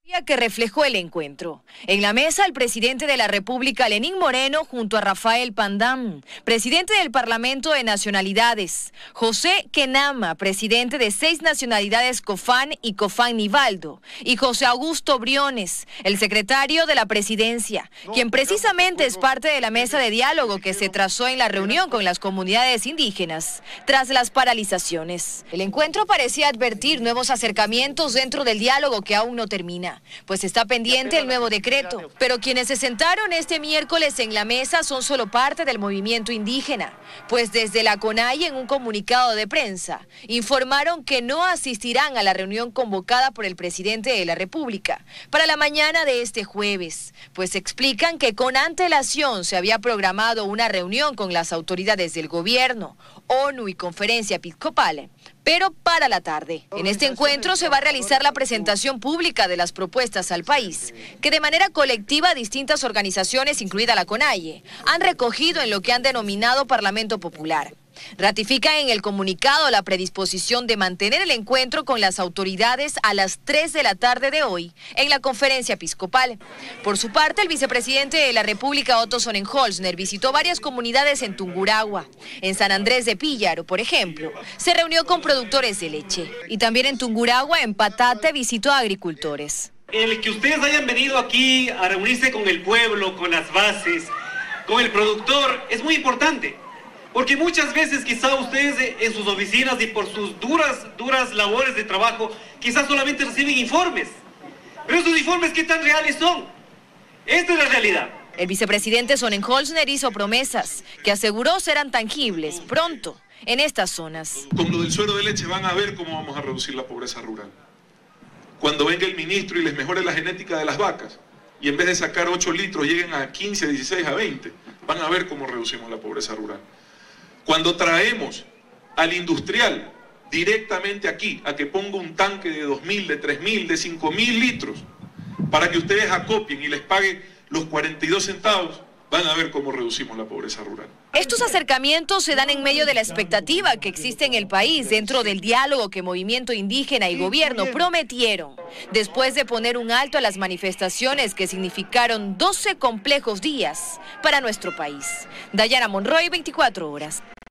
Que reflejó el encuentro. En la mesa, el presidente de la República, Lenín Moreno, junto a Rafael Pandán, presidente del Parlamento de Nacionalidades, José Kenama, presidente de 6 nacionalidades COFAN y COFAN Nivaldo, y José Augusto Briones, el secretario de la presidencia, quien precisamente es parte de la mesa de diálogo que se trazó en la reunión con las comunidades indígenas tras las paralizaciones. El encuentro parecía advertir nuevos acercamientos dentro del diálogo que aún no termina, pues está pendiente el nuevo decreto. Pero quienes se sentaron este miércoles en la mesa son solo parte del movimiento indígena, pues desde la CONAIE, en un comunicado de prensa, informaron que no asistirán a la reunión convocada por el presidente de la República para la mañana de este jueves, pues explican que con antelación se había programado una reunión con las autoridades del gobierno, ONU y Conferencia Episcopal, pero para la tarde. En este encuentro se va a realizar la presentación pública de las propuestas al país, que de manera colectiva distintas organizaciones, incluida la CONAIE, han recogido en lo que han denominado Parlamento Popular. Ratifican en el comunicado la predisposición de mantener el encuentro con las autoridades a las 3 de la tarde de hoy en la Conferencia Episcopal. Por su parte, el vicepresidente de la República, Otto Sonnenholzner, visitó varias comunidades en Tungurahua. En San Andrés de Píllaro, por ejemplo, se reunió con productores de leche. Y también en Tungurahua, en Patate, visitó a agricultores. El que ustedes hayan venido aquí a reunirse con el pueblo, con las bases, con el productor, es muy importante. Porque muchas veces quizá ustedes en sus oficinas y por sus duras labores de trabajo, quizás solamente reciben informes. Pero esos informes, ¿qué tan reales son? Esta es la realidad. El vicepresidente Sonnenholzner hizo promesas que aseguró serán tangibles pronto en estas zonas. Con lo del suero de leche van a ver cómo vamos a reducir la pobreza rural. Cuando venga el ministro y les mejore la genética de las vacas, y en vez de sacar 8 litros lleguen a 15, a 16, a 20, van a ver cómo reducimos la pobreza rural. Cuando traemos al industrial directamente aquí a que ponga un tanque de 2.000, de 3.000, de 5.000 litros para que ustedes acopien y les paguen los 42 centavos, van a ver cómo reducimos la pobreza rural. Estos acercamientos se dan en medio de la expectativa que existe en el país dentro del diálogo que movimiento indígena y gobierno prometieron, después de poner un alto a las manifestaciones que significaron 12 complejos días para nuestro país. Dayana Monroy, 24 horas.